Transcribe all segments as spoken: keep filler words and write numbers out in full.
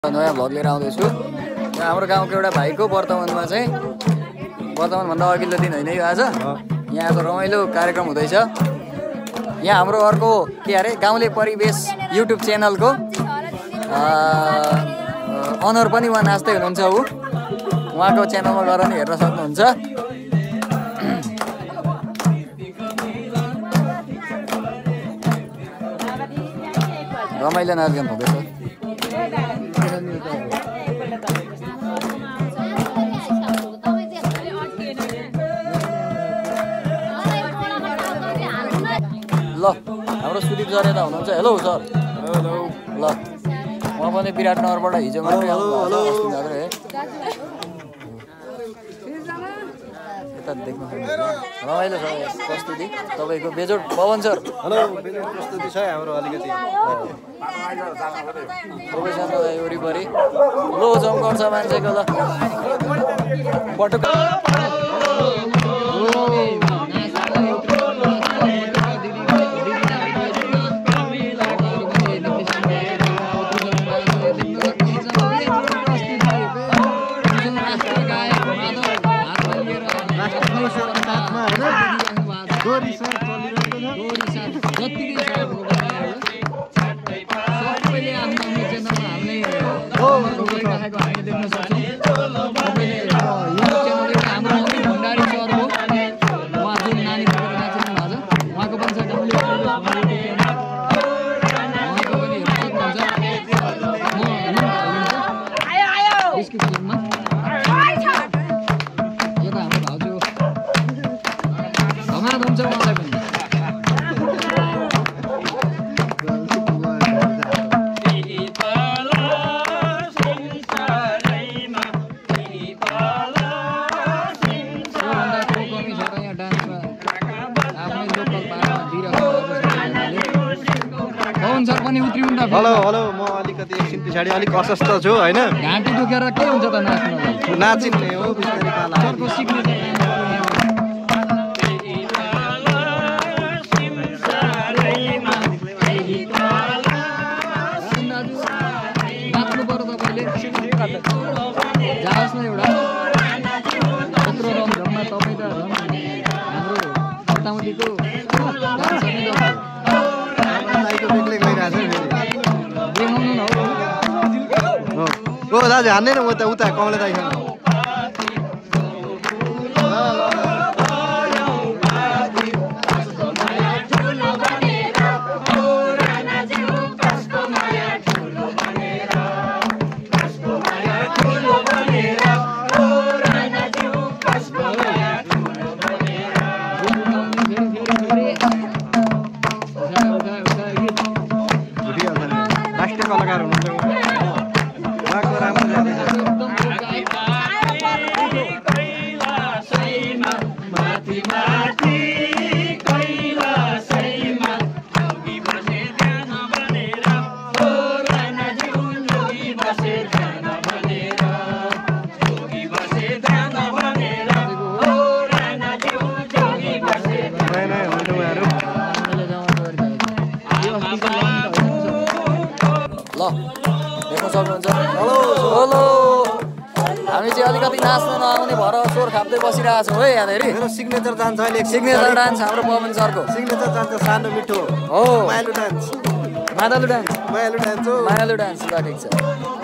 नयाँ भ्लग लिएर आउँदैछु। हाम्रो गाउँको एउटा भाइको वर्तमानमा चाहिँ वर्तमानभन्दा अघिल्लो दिन होइन यो आज यहाँ आज रमाइलो कार्यक्रम हुँदैछ। यहाँ हाम्रो अर्को के अरे गाउँले परिवेश युट्युब च्यानलको अनर पनि उहाँ नाच्दै हुनुहुन्छ। ऊ उहाँको च्यानलमा गएर नि हेर्न सक्नुहुन्छ। रमाइलो नाचगान हुँदैछ। ल हाम्रो सुदीप सर यता हुनुहुन्छ। Hello sir. हेलो ल उहाँ पनि विराटनगरबाट हिजो मात्रै आउनुभएको यता देख्नु रमाइलो छ प्रस्तुति तपाईँको बेजोड पवन सर। हेलो बेजोड प्रस्तुति छ हाम्रो अलिकति प्रोफेसनल वरिपरि लो जम्काउँछ मान्छेको। ल पटक हेलो हेलो म अलिकति एकछिन पछाडि अलिक अस्वस्थ छु होइन। घाँटी दुखेर के हुन्छ त नाच्नु नाचिने हो बिस्तारै पाला सरको सिग्नेचर नाच्नु पर्यो तपाईँले जाओस् न एउटा यत्रो रमझममा तपाईँ त झन् हाम्रो मोटामोटीको डान्स नै ओ दाजु हान्दैन म त उता कमला दाइसँग राष्ट्रिय कलाकार हुनुहुन्छ। ल देख्न सक्नुहुन्छ। हेलो हेलो हामी चाहिँ अलिकति नाच्न नआउने भएर स्वर खाप्दै बसिरहेको छौँ है। यहाँनिर मेरो सिग्नेचर डान्स अहिले सिग्नेचर डान्स हाम्रो पवन सरको सिग्नेचर डान्स सानो मिठो हो मायालु डान्स मादलु डान्स मायालु डान्स हो मायालु डान्स। ल ठिक छ।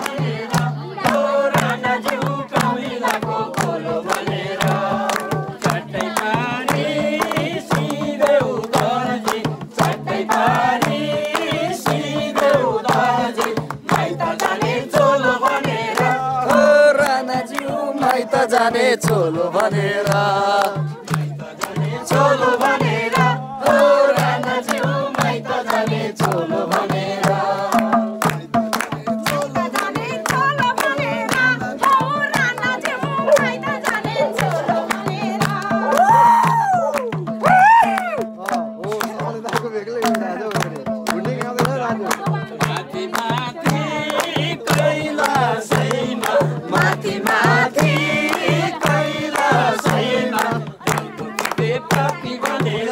जाने चोलो भनेर चोलो भनेर ओ रानाज्यू माइत जाने चोलो भनेर चोलो जाने चोलो भनेर ओ रानाज्यू माइत जाने चोलो भनेर ओ सबले दाको बेग्लै एउटा आज भने बुढी गाउँदैन राजु माथि माथि कैलाशैमा माथि माथि कैलाशैमा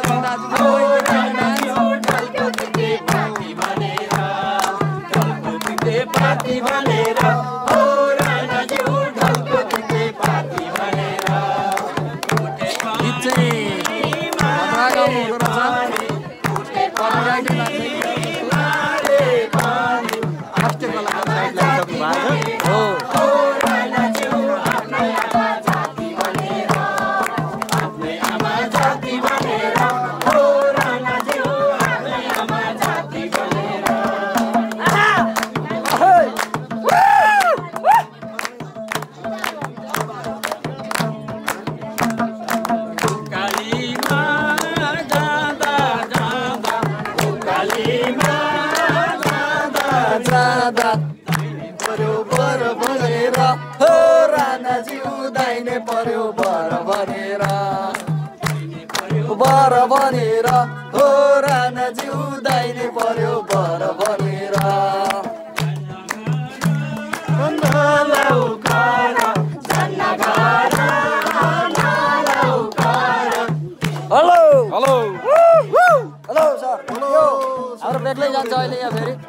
हो पर्यो बर भनेर हो राणाजी उदाइने पर्यो बर भनेर बर भनेर हो राणाजी उदाइने पर्यो बर भनेर हेलो हेलो हेलो सर हाम्रो बेग्लै जान्छ अहिले यहाँ फेरि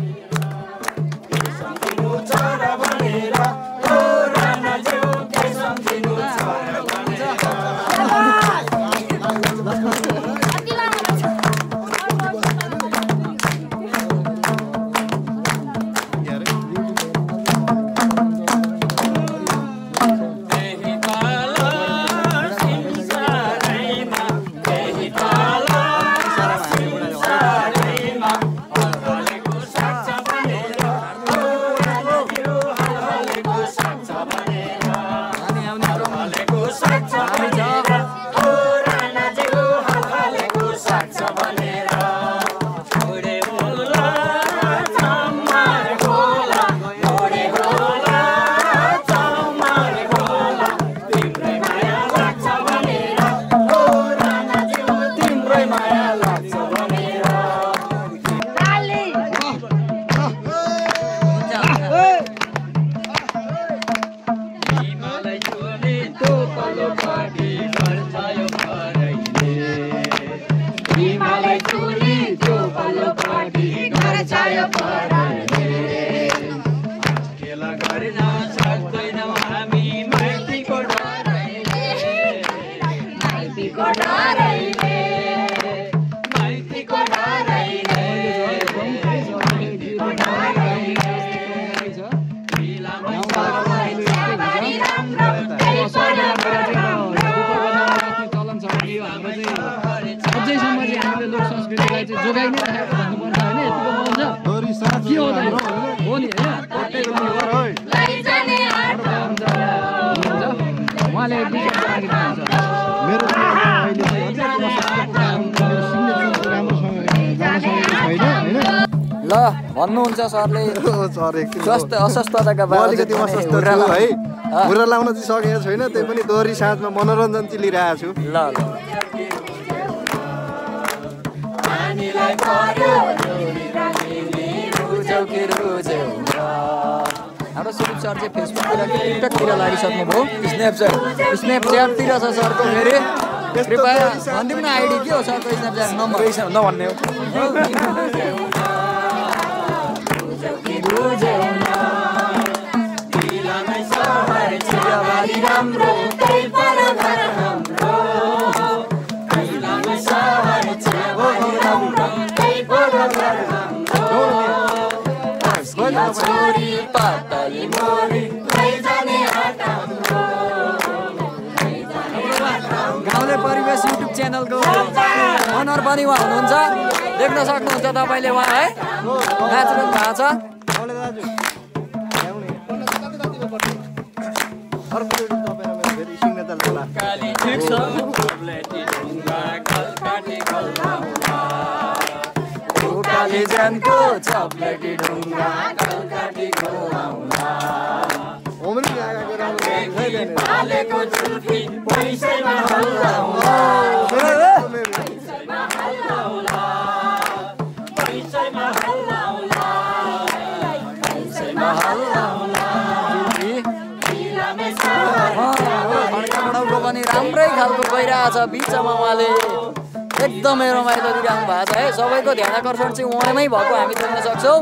जोगाइ नै राखेको भन्नुपर्छ होइन यतिको पाउँछ के हो हो नि होइन उहाँले मेरो ल भन्नुहुन्छ सरले स्वास्थ्य अस्वस्थताका बारेमा है हुर्रा लाउन चाहिँ सकेको छैन त्यही पनि दोहोरी साँझमा मनोरञ्जन चाहिँ लिइरहेको छु ल ल हाम्रो सुरुप सर चाहिँ फेसबुकतिर टिकटकतिर लागिसक्नु भयो स्न्यापच्याट स्न्यापच्याटतिर छ सरको फेरि कृपया भनिदिउँ न आइडी के हो सरको स्न्यापच्याट नम्बर नभन्ने छोरी पातली मोरी गाउँले परिवेश युट्युब च्यानलको ओनर पनि उहाँ हुनुहुन्छ देख्न सक्नुहुन्छ तपाईँले उहाँ है नाच्नु भएको छ जानको चप्लेटी ढुङ्गा कलकाटी घुमाउला पालेको जुल्फी पैसैमा हल्लाउला पैसैमा हल्लाउला पैसैमा हल्लाउला पैसैमा हल्लाउला फड्काउको पनि राम्रै खालको गइरहेछ बिचमा उहाँले एकदमै रमाइलो दिइरहनु भएको छ है सबैको ध्यान आकर्षण चाहिँ उहाँमै भएको हामी देख्न सक्छौँ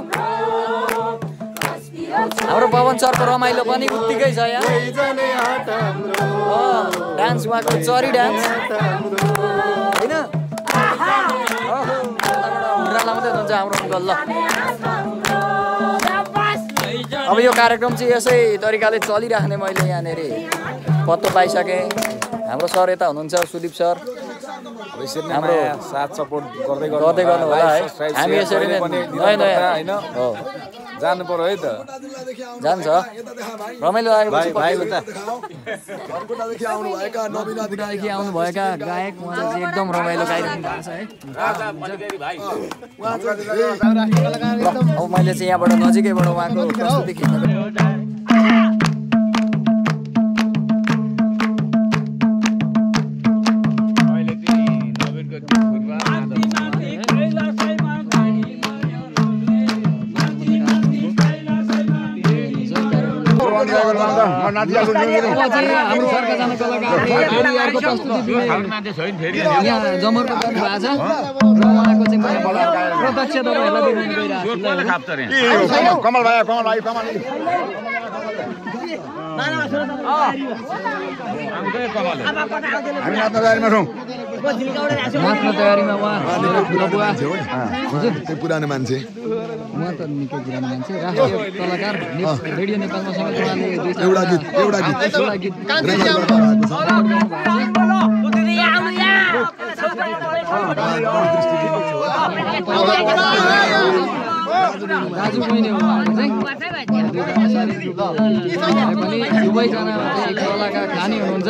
हाम्रो पवन सरको रमाइलो पनि उत्तिकै छ यहाँ डान्स उहाँको चरी डान्स होइन हुर्रा लाउँदै हुन्छ हाम्रो अङ्कल ल अब यो कार्यक्रम चाहिँ यसै तरिकाले चलिराख्ने मैले यहाँनिर पत्तो पाइसकेँ। हाम्रो सर यता हुनुहुन्छ सुदीप सर, हाम्रो साथ सपोर्ट गर्दै गर्दै गर्नु होला है। हामी यसरी नै नयाँ नयाँ होइन हो जानु पर्यो है त जान्छ रमाइलो लागेपछि आउनुभएका आउनुभएका गायक उहाँले चाहिँ एकदम रमाइलो गाइरहनु भएको छ है। अब मैले चाहिँ यहाँबाट नजिकैबाट उहाँको प्रस्तुति खिच्न हाम्रो सरकारजना कलाकारले अर्को प्रस्तुति यहाँ जमर्को गर्नु भएको छ र उहाँको चाहिँ प्रत्यक्ष तपाईँहरूलाई देखाउनु गइरहेको छु। कमल भाइ कमल भाइ कमल हामी नाच्न तयारीमा छौँ। नाच्न तयारीमा उहाँ मेरो ठुलो बुवा हजुर त्यो पुरानो मान्छे उहाँ त निकै पुरानो मान्छे, राष्ट्रिय कलाकार, रेडियो नेपालमा समेत उहाँले एउटा गीत एउटा गीत एउटा गीत दाजु बहिनी हो उहाँहरू चाहिँ पनि दुवैजना चाहिँ कलाकार खानी हुनुहुन्छ।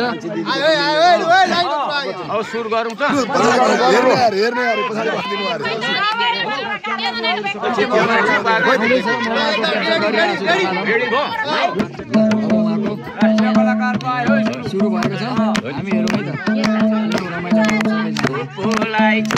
अब सुरु गरौँ त हेर्ने हेर्ने पछाडि बस्दिनु अरे सुरु भएको छ, हामी हेरौँ है त।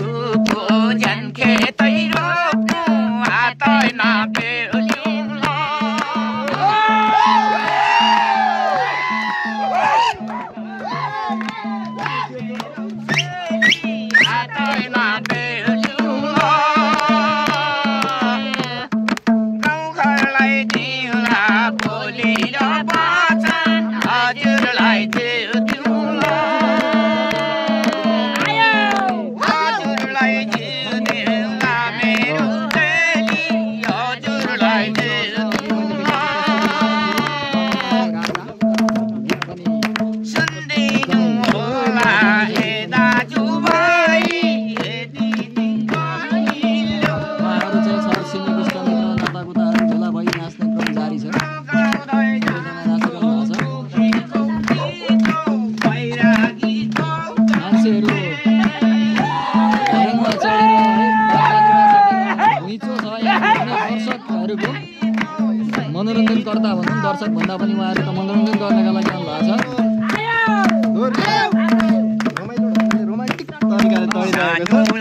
मनोरञ्जनकर्ता भनौँ, दर्शक भन्दा पनि उहाँहरू त मनोरञ्जन गर्नका लागि आउनु भएको छ। रोमान्टिक तरिकाले तैरिरहेको छ।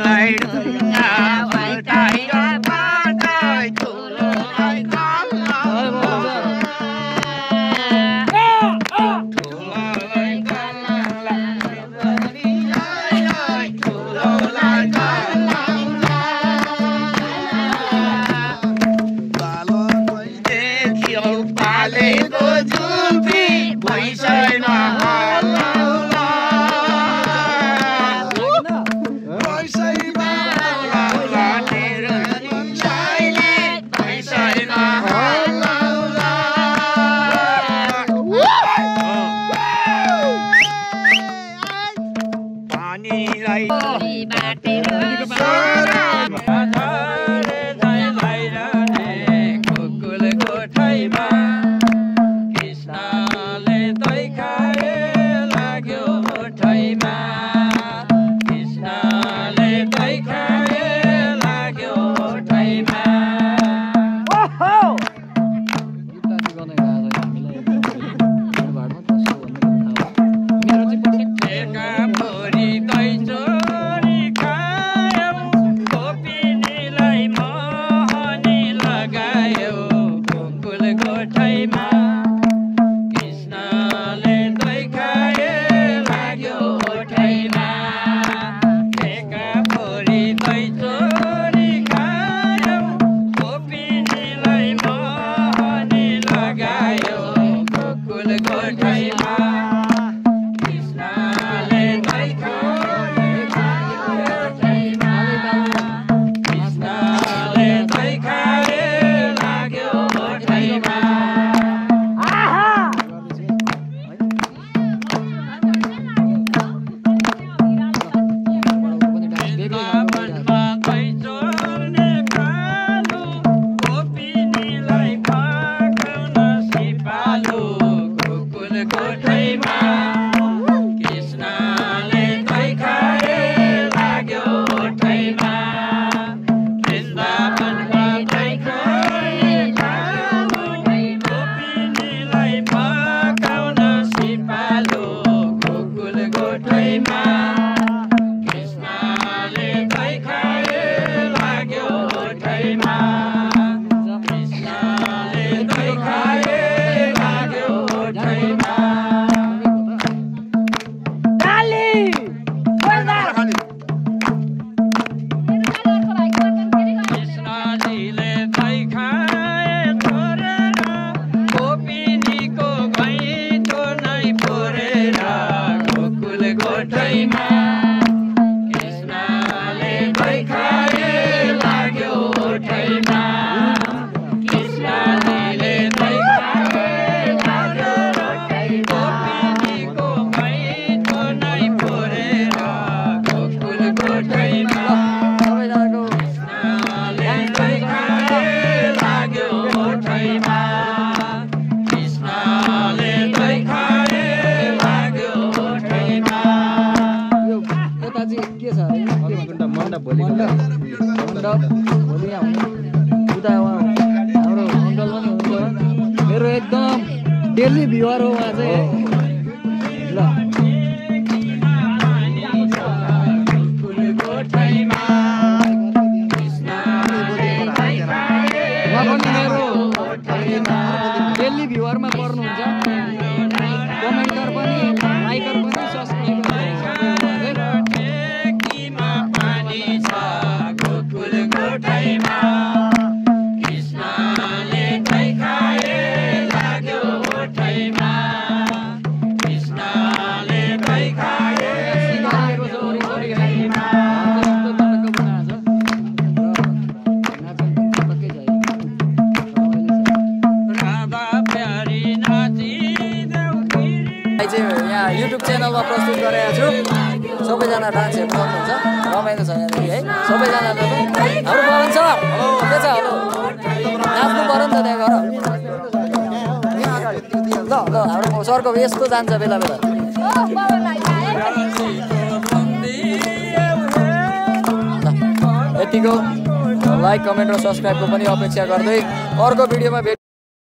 कृष्णले तै खा भोलिको मण्डप भोलि यहाँ हुने उता उहाँ हाम्रो अङ्कल पनि हुनुहुन्छ मेरो एकदम डेली भ्युवर हो उहाँ चाहिँ ल उहाँ पनि मेरो डेली भ्युवरमा पर्नुहुन्छ कमेन्टर पनि लाइकर पनि सब्सक्राइबर यहाँ युट्युब च्यानलमा प्रस्तुत गरेको छु सबैजना डान्स हेर्नु सक्नुहुन्छ रमाइलो छ यहाँनिर है सबैजनाले पनि हाम्रो पवन सर के छ हेलो नाच्नु पर्यो नि त त्यहाँ गएर ल ल हाम्रो सरको यस्तो जान्छ बेला बेला यतिको लाइक कमेन्ट र सब्सक्राइबको पनि अपेक्षा गर्दै अर्को भिडियोमा भेट